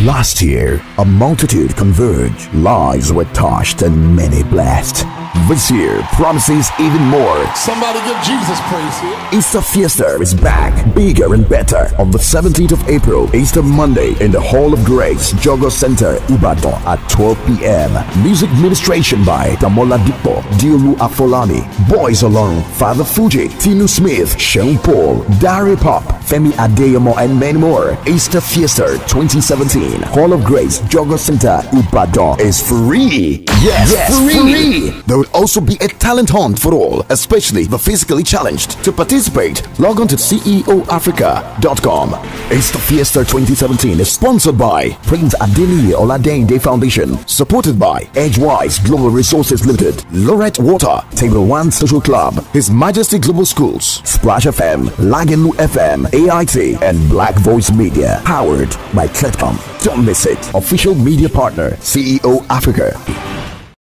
Last year, a multitude converged, lives were touched, and many blessed. This year promises even more. Somebody give Jesus praise here. Easter Fiesta is back, bigger and better. On the 17th of April, Easter Monday, in the Hall of Grace, Jogo Center, Ibadan, at 12 p.m. Music ministration by Damola Dipo, Diolu Afolani, Boys Alone, Father Fuji, Tinu Smith, Sean Paul, Dari Pop, Femi Adeyemo, and many more. Easter Fiesta 2017, Hall of Grace, Jogo Center, Ibadan is free. Yes, free. There will also be a talent hunt for all, especially the physically challenged. To participate, log on to ceoafrica.com. Easter Fiesta 2017 is sponsored by Prince Adeniyi Oladende Foundation, supported by Edgewise Global Resources Limited, Lorette Water, Table 1 Social Club, His Majesty Global Schools, Splash FM, Lagenu FM, AIT, and Black Voice Media. Powered by Cletcom. Don't miss it. Official media partner, CEO Africa.